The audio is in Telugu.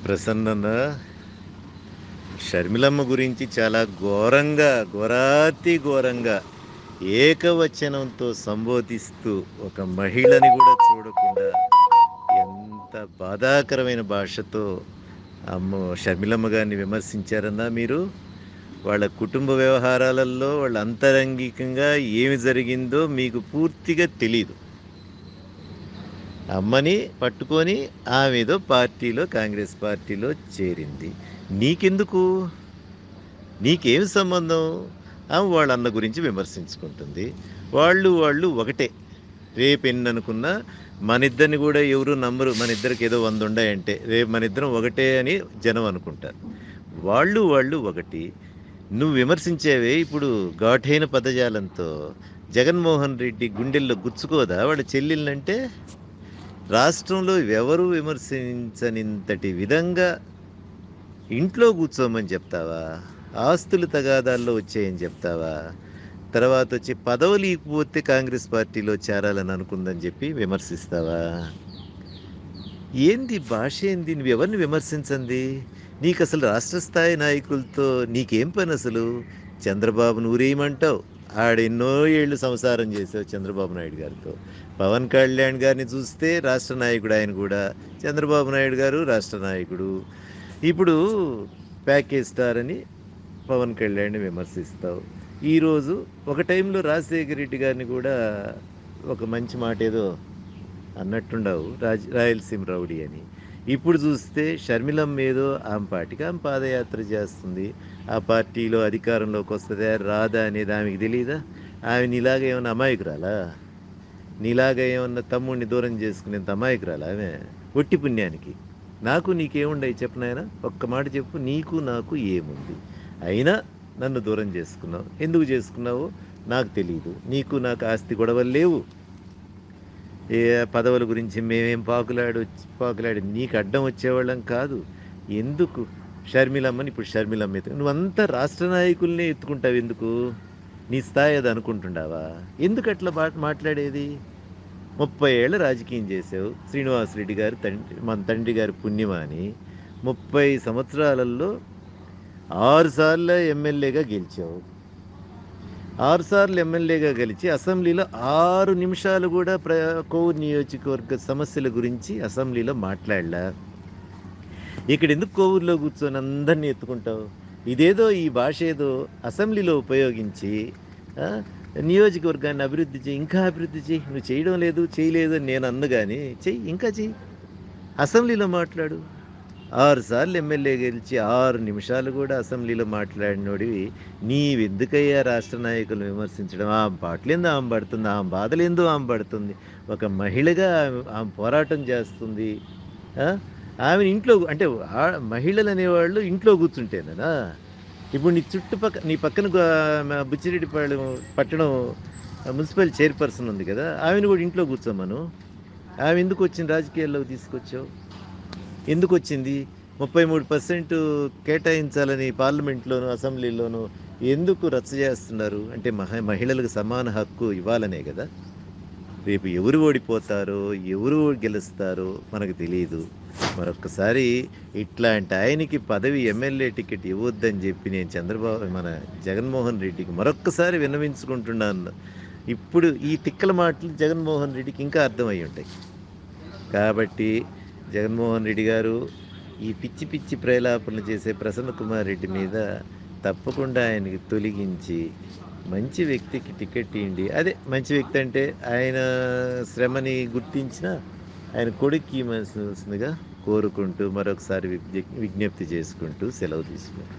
ప్రసన్నన షర్మిలమ్మ గురించి చాలా ఘోరాతి ఘోరంగా ఏకవచనంతో సంబోధిస్తూ ఒక మహిళని కూడా చూడకుండా ఎంత బాధాకరమైన భాషతో షర్మిలమ్మ గారిని విమర్శించారన్నా మీరు. వాళ్ళ కుటుంబ వ్యవహారాలలో వాళ్ళ అంతరంగికంగా ఏమి జరిగిందో మీకు పూర్తిగా తెలీదు. అమ్మని పట్టుకొని ఆమెదో పార్టీలో, కాంగ్రెస్ పార్టీలో చేరింది. నీకెందుకు? నీకేమి సంబంధం? ఆమె వాళ్ళ అన్న గురించి విమర్శించుకుంటుంది. వాళ్ళు ఒకటే. రేపెన్ననుకున్నా మనిద్దరిని కూడా ఎవరు నమ్మరు. మన ఇద్దరికి ఏదో 100 ఉన్నాయంటే రేపు మన ఇద్దరం ఒకటే అని జనం అనుకుంటారు. వాళ్ళు ఒకటి. నువ్వు విమర్శించేవే ఇప్పుడు ఘాటైన పదజాలంతో జగన్మోహన్ రెడ్డి గుండెల్లో గుచ్చుకోదా వాళ్ళ చెల్లెళ్ళంటే? రాష్ట్రంలో ఎవరు విమర్శించనింతటి విధంగా ఇంట్లో కూర్చోమని చెప్తావా? ఆస్తులు తగాదాల్లో వచ్చాయని చెప్తావా? తర్వాత వచ్చి పదవులు ఇకపోతే కాంగ్రెస్ పార్టీలో చేరాలని అనుకుందని చెప్పి విమర్శిస్తావా? ఏంది భాష? ఏంది? నువ్వు ఎవరిని విమర్శించండి? నీకు అసలు రాష్ట్ర స్థాయి నాయకులతో నీకేం పని అసలు? చంద్రబాబును ఊరేయమంటావు. ఆడెన్నో ఏళ్ళు సంసారం చేసావు చంద్రబాబు నాయుడు గారితో. పవన్ కళ్యాణ్ గారిని చూస్తే రాష్ట్ర నాయకుడు ఆయన కూడా. చంద్రబాబు నాయుడు గారు రాష్ట్ర నాయకుడు. ఇప్పుడు ప్యాకేజ్ స్టార్ అని పవన్ కళ్యాణ్ని విమర్శిస్తావు. ఈరోజు ఒక టైంలో రాజశేఖర రెడ్డి గారిని కూడా ఒక మంచి మాట ఏదో అన్నట్టుండవు, రాయలసీమ రౌడీ అని. ఇప్పుడు చూస్తే షర్మిలమ్మ ఏదో ఆమె పార్టీకి ఆమె పాదయాత్ర చేస్తుంది. ఆ పార్టీలో అధికారంలోకి వస్తుందా రాదా అనేది ఆమెకి తెలియదా? ఆమె నీలాగా ఏమన్నా అమాయకురాలా? నీలాగా ఏమన్నా తమ్ముడిని దూరం చేసుకునేంత అమాయకురాలా ఆమె? ఒట్టి పుణ్యానికి. నాకు నీకేముండయి చెప్పు నాయన, ఒక్క మాట చెప్పు. నీకు నాకు ఏముంది? అయినా నన్ను దూరం చేసుకున్నావు. ఎందుకు చేసుకున్నావో నాకు తెలియదు. నీకు నాకు ఆస్తి గొడవలు లేవు. ఏ పదవుల గురించి మేమేం పాకులాడి నీకు అడ్డం వచ్చేవాళ్ళం కాదు. ఎందుకు షర్మిలమ్మని ఇప్పుడు షర్మిలమ్మ నువ్వంతా రాష్ట్ర నాయకుల్నే ఎత్తుకుంటావు. ఎందుకు? నీ స్థాయి అది అనుకుంటుండావా? ఎందుకు అట్లా మాట్లాడేది? 30 ఏళ్ళ రాజకీయం చేసావు. శ్రీనివాసరెడ్డి గారు మన తండ్రి గారి పుణ్యమా అని 30 సంవత్సరాలలో 6 సార్లు ఎమ్మెల్యేగా గెలిచావు. 6 సార్లు ఎమ్మెల్యేగా గెలిచి అసెంబ్లీలో 6 నిమిషాలు కూడా కోవూరు నియోజకవర్గ సమస్యల గురించి అసెంబ్లీలో మాట్లాడలా. ఇక్కడ ఎందుకు కోవూరులో కూర్చొని అందరినీ ఎత్తుకుంటావు? ఇదేదో ఈ భాష ఏదో అసెంబ్లీలో ఉపయోగించి నియోజకవర్గాన్ని అభివృద్ధి చేయి, ఇంకా అభివృద్ధి చేయి. నువ్వు చేయడం లేదు, చేయలేదు అని నేను అన్ను, కానీ చెయ్యి, ఇంకా చెయ్యి. అసెంబ్లీలో మాట్లాడు. 6 సార్లు ఎమ్మెల్యే గెలిచి 6 నిమిషాలు కూడా అసెంబ్లీలో మాట్లాడినోడివి నీవెందుకయ్యా రాష్ట్ర నాయకులు విమర్శించడం? ఆమె పాటలేందో ఆమె పడుతుంది, ఆమె బాధలేందో ఆమె పడుతుంది. ఒక మహిళగా ఆమె పోరాటం చేస్తుంది. ఆమెను ఇంట్లో అంటే మహిళలు అనేవాళ్ళు ఇంట్లో కూర్చుంటేనా? ఇప్పుడు నీ పక్కన బుచ్చిరెడ్డిపాళెం పట్టణం మున్సిపల్ చైర్పర్సన్ ఉంది కదా, ఆమెను కూడా ఇంట్లో కూర్చోమను. ఆమె ఎందుకు వచ్చింది రాజకీయాల్లోకి తీసుకొచ్చావు? ఎందుకు వచ్చింది? 33% కేటాయించాలని పార్లమెంట్లోను అసెంబ్లీలోను ఎందుకు రచ్చ చేస్తున్నారు? అంటే మహిళలకు సమాన హక్కు ఇవ్వాలనే కదా. రేపు ఎవరు ఓడిపోతారో ఎవరు గెలుస్తారో మనకు తెలియదు. మరొక్కసారి ఇట్లాంటి ఆయనకి పదవి ఎమ్మెల్యే టికెట్ ఇవ్వద్దని చెప్పి నేను మన జగన్మోహన్ రెడ్డికి మరొక్కసారి విన్నవించుకుంటున్నాను. ఇప్పుడు ఈ తిక్కల మాటలు జగన్మోహన్ రెడ్డికి ఇంకా అర్థమై ఉంటాయి. కాబట్టి జగన్మోహన్ రెడ్డి గారు ఈ పిచ్చి పిచ్చి ప్రేలాపనలు చేసే ప్రసన్న కుమార్ రెడ్డి మీద తప్పకుండా ఆయనకి తొలగించి మంచి వ్యక్తికి టికెట్ ఇవ్వండి. అదే మంచి వ్యక్తి అంటే ఆయన శ్రమని గుర్తించిన ఆయన కొడుక్కి ఇవ్వాల్సిందిగా కోరుకుంటూ మరొకసారి విజ్ఞప్తి చేసుకుంటూ సెలవు తీసుకున్నాను.